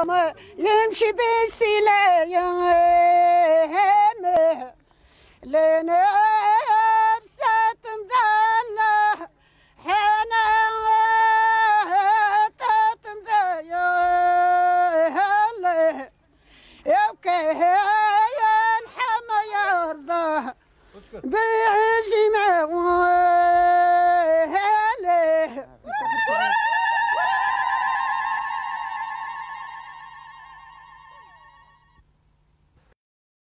يمشي بالسلايم لنفسه تمذله حنا تتمذيله يوكي ينحمى يرضى